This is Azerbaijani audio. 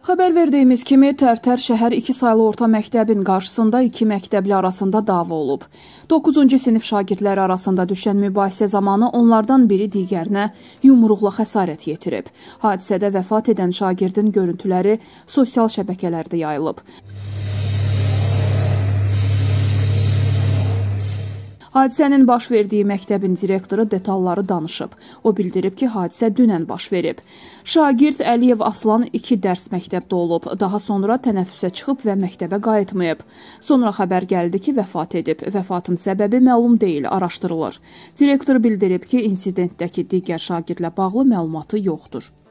Xəbər verdiyimiz kimi Tərtər şəhər 2 saylı orta məktəbin qarşısında 2 məktəbli arasında dava olub. 9-cu sinif şagirdləri arasında düşən mübahisə zamanı onlardan biri digərinə yumruqla xəsarət yetirib. Hadisədə vəfat edən şagirdin görüntüləri sosial şəbəkələrdə yayılıb. Hadisənin baş verdiyi məktəbin direktoru detalları danışıb. O bildirib ki, hadisə dünən baş verib. Şagird Əliyev Aslan 2 dərs məktəbdə olub. Daha sonra tənəffüsə çıxıb və məktəbə qayıtmayıb. Sonra xəbər gəldi ki, vəfat edib. Vəfatın səbəbi məlum deyil, araşdırılır. Direktor bildirib ki, insidentdəki digər şagirdlə bağlı məlumatı yoxdur.